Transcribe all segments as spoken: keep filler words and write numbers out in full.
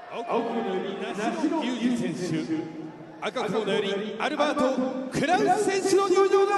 青コーナーより梨野裕二選手、赤コーナーよりアルバート・クラウス選手の入場です。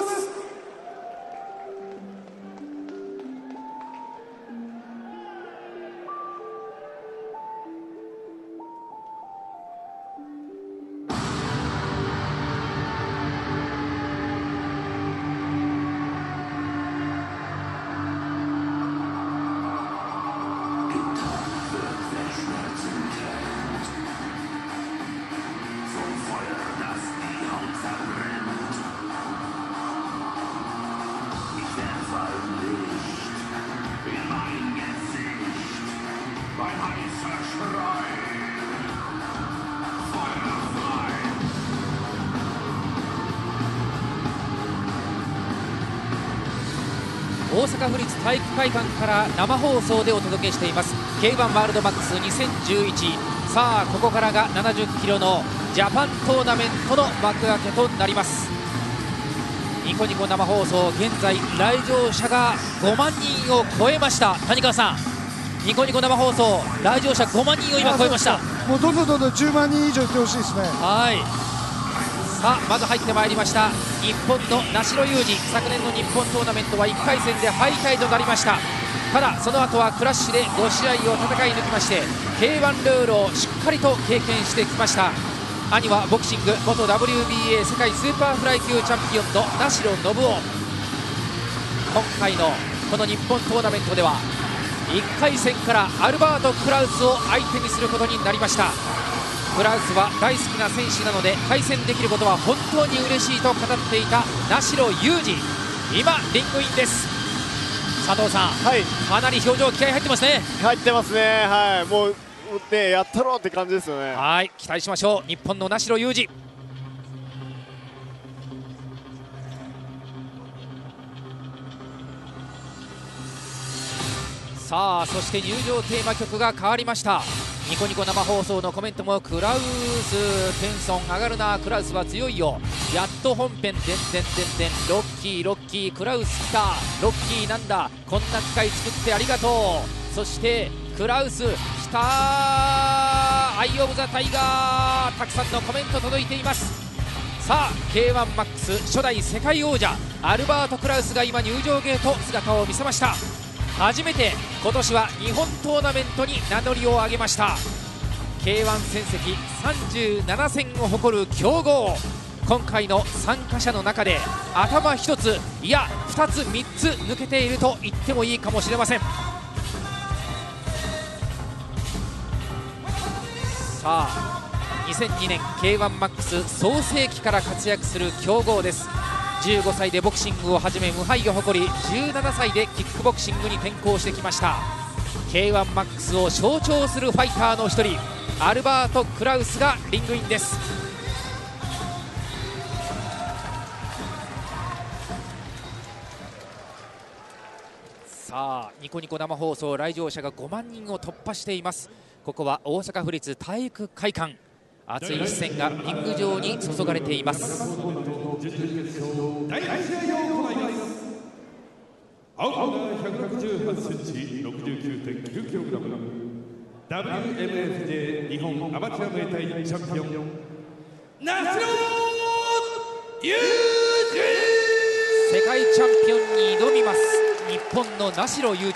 大阪府立体育会館から生放送でお届けしています ケーワン ワールドマックスにせんじゅういち。さあここからがななじゅっキロのジャパントーナメントの幕開けとなります。ニコニコ生放送、現在来場者がごまんにんを超えました。谷川さん、ニコニコ生放送来場者ごまんにんを今超えました。 もうどんどんどんどんじゅうまんにん以上いってほしいですね。 はい、さあまず入ってまいりました日本の梨野裕二。昨年の日本トーナメントはいっかい戦で敗退となりました。ただその後はクラッシュでご試合を戦い抜きまして ケーワン ルールをしっかりと経験してきました。兄はボクシング元 ダブリュービーエー 世界スーパーフライ級チャンピオンの名城信夫。今回のこの日本トーナメントではいっかい戦からアルバート・クラウスを相手にすることになりました。クラウスは大好きな選手なので対戦できることは本当に嬉しいと語っていた名城裕二、今リングインです。佐藤さん、はい、かなり表情気合入ってますね。 入ってますね。はい、もうね、やったろうって感じですよね。 はい、期待しましょう。日本の名城裕二。さあそして入場テーマ曲が変わりました。ニコニコ生放送のコメントもクラウステンション上がるな、クラウスは強いよ、やっと本編でんでんでんでん、ロッキーロッキークラウス来た、ロッキーなんだ、こんな機会作ってありがとう、そしてクラウス来たー、アイオブザタイガー、たくさんのコメント届いています。さあ ケーワン マックス初代世界王者アルバート・クラウスが今入場ゲート姿を見せました。初めて今年は日本トーナメントに名乗りを上げました。 ケーワン 戦績さんじゅうなな戦を誇る強豪。今回の参加者の中で頭一つ、いやふたつみっつ抜けていると言ってもいいかもしれません。さあにせんにねん ケーワン マックス創世期から活躍する強豪です。じゅうごさいでボクシングを始め無敗を誇り、じゅうななさいでキックボクシングに転向してきました。 ケーワン マックスを象徴するファイターの一人、アルバート・クラウスがリングインです。さあニコニコ生放送来場者がごまんにんを突破しています。ここは大阪府立体育会館、熱い視線がリング上に注がれています。 青コーナーひゃくろくじゅうはちセンチ ろくじゅうきゅうてんきゅうキログラム ダブリューエムエフジェー 日本アマチュアムエタイチャンピオン名城裕二。 世界チャンピオンに挑みます日本の名城裕二。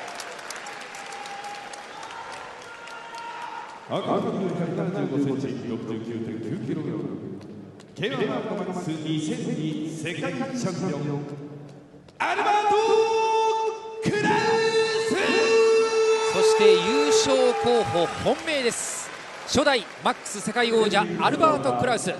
赤コーナーひゃくななじゅうごセンチ ろくじゅうきゅうてんきゅうキログラム ケーワン ワールドマックスにせんに世界チャンピオンアルバート・クラウス。 そして優勝候補本命です。初代マックス世界王者アルバート・クラウス。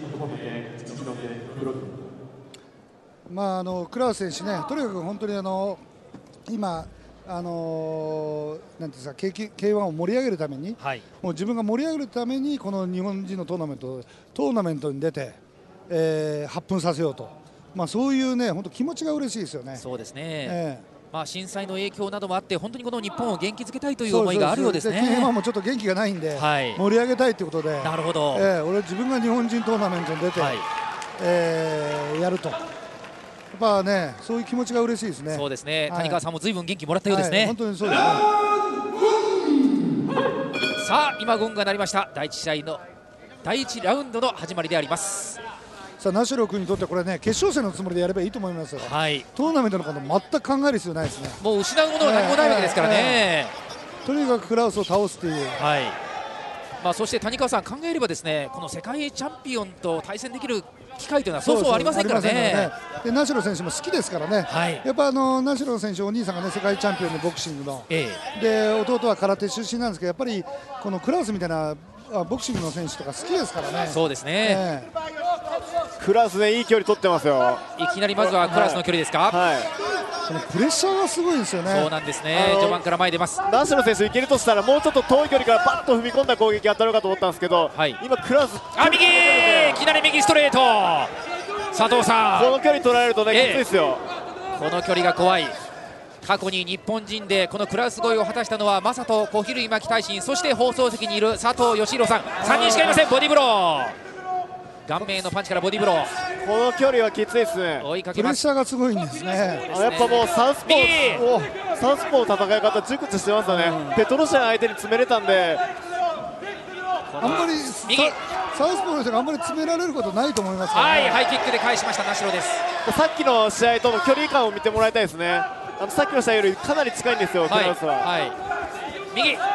まああのクラウス選手ね、とにかく本当にあの今あのー、なんていうんですか ケーワン を盛り上げるために、はい、もう自分が盛り上げるためにこの日本人のトーナメントトーナメントに出て、えー、発奮させようと、まあ、そういうね本当気持ちが嬉しいですよね。 そうですね、えーまあ、震災の影響などもあって本当にこの日本を元気づけたいという思いがあるようですね。 ケーワン もちょっと元気がないんで、はい、盛り上げたいということで、 なるほど、 えー、俺自分が日本人トーナメントに出て、はい、えー、やると。やっぱね、そういう気持ちが嬉しいですね。 そうですね、はい、谷川さんもずいぶん元気もらったようですね。はい、 本当にそうですね。 さあ今ゴングが鳴りました。だいいち試合のだいいちラウンドの始まりであります。 さあナシロ君にとってこれね決勝戦のつもりでやればいいと思いますよ、 はい、 トーナメントのこと全く考える必要ないですね。 もう失うものは何もないわけですからね、 えーえー、とにかくクラウスを倒すという、 はい、まあ、そして谷川さん考えればですねこの世界チャンピオンと対戦できる機会というのはそうそうありませんからね。ねでナシロ選手も好きですからね、はい、やっぱあのナシロ選手お兄さんがね世界チャンピオンのボクシングの、ええ、で弟は空手出身なんですけどやっぱりこのクラウスみたいなボクシングの選手とか好きですからね。 そうですね、えー、クラスでいい距離取ってますよ。 いきなりまずはクラスの距離ですか、はいはい、 このプレッシャーがすごいですよね。 そうなんですね、序盤から前に出ます。 ナシロ選手いけるとしたらもうちょっと遠い距離からパッと踏み込んだ攻撃当たるかと思ったんですけど、はい、今クラスあ右いきなり右ストレート佐藤さんこの距離取られるとね、えー、きついですよ。 この距離が怖い。過去に日本人でこのクラス越えを果たしたのは正人小比類巻大臣、そして放送席にいる佐藤義弘さん、さんにんしかいません。ボディブロー、顔面のパンチからボディブロー、 この距離はきついですね。 追いかけます。 プレッシャーがすごいんですね。 あやっぱもうサウスポーサウスポーの戦い方熟知してますよね、うん、ペトロシャン相手に詰めれたんであんまり右サウスポーの人があんまり詰められることないと思いますから、ね、 はいハイキックで返しましたナシロです。 さっきの試合との距離感を見てもらいたいですね。あのさっきの試合よりかなり近いんですよ、クラウスは、はい、 右か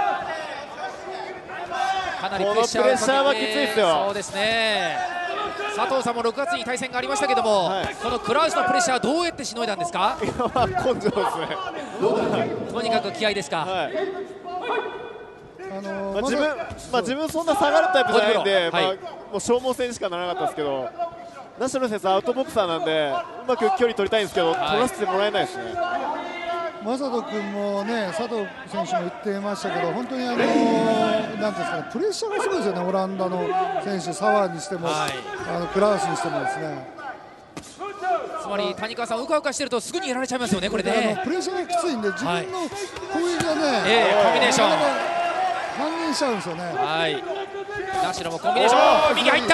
なりプレッシャーこのプレッシャーはきついですよ。 そうですね、佐藤さんもろくがつに対戦がありましたけども、はい、このクラウスのプレッシャーどうやってしのいだんですか。 根性ですねとにかく気合いですか、はい、 あのーまあ、自分、まあ、自分そんな下がるタイプじゃないんで、はい、まあ、もう消耗戦しかならなかったですけど、ナショナル選手アウトボクサーなんでうまく距離取りたいんですけど、はい、取らせてもらえないですね。 正人君もね佐藤選手も言ってましたけど本当にあのー、なんていうんですかねプレッシャーがすごいですよね。オランダの選手サワーにしても、はい、あのクラウスにしてもですね。 つまり谷川さんうかうかしてるとすぐにやられちゃいますよね。これねプレッシャーがきついんで自分の攻撃がね、 はい、えー、コンビネーション反映しちゃうんですよね。 はい、ナシロもコンビネーション右入った、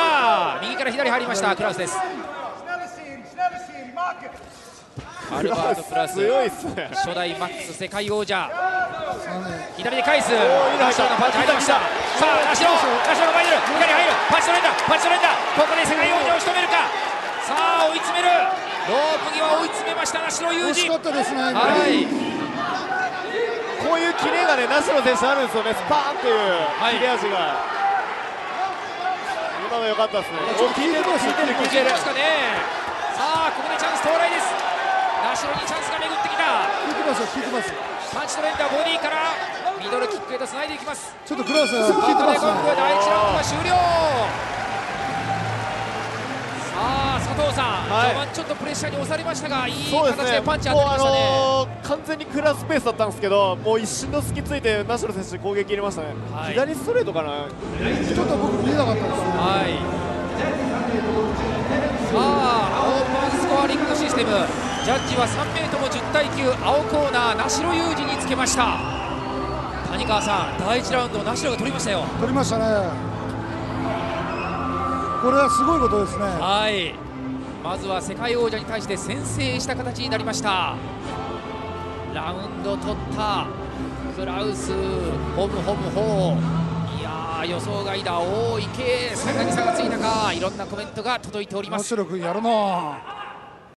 右から左入りましたクラウスです。アルバート・クラウス強いっすね、 初代マックス世界王者、左で返す、ナシロのパンチ入りました。さあナシロナシロが前に出る、左入る、パンチ取れんだパンチ取れんだ、ここで世界王者を仕留めるか。さあ追い詰める、ロープ際追い詰めましたナシロユージ。 惜しかったですね。はい、 こういうキレがねナシロ選手あるんですよね。スパーンっていう切れ味が、はい、今の良かったですね。 効いてる効いてる効いてる。 さあここでチャンス到来です。ナシロにチャンスが巡ってきた。 効いてますよ効いてます。 パンチトレンダーボディからミドルキックへとつないでいきます。 ちょっとクラウス効いてますね。 だいいちラウンドが終了。さあ佐藤さん、はい、序盤ちょっとプレッシャーに押されましたがいい形でパンチ当たりましたね。 もう、あのー、完全にクラスペースだったんですけどもう一瞬の隙ついてナシロ選手攻撃入れましたね、はい、左ストレートかな、 ちょっと僕見えなかったです。 はい、さあオープンスコアリングシステム、ジャッジはさん名ともじゅうたいきゅう、青コーナーナシロユージにつけました。谷川さんだいいちラウンドナシロが取りましたよ。 取りましたね。これはすごいことですね。 はい、まずは世界王者に対して先制した形になりました。ラウンド取ったクラウス、ホムホムホー、いやー予想外だ、おおいけ、さらに差がついたか、いろんなコメントが届いております。 ナシロ君やるな。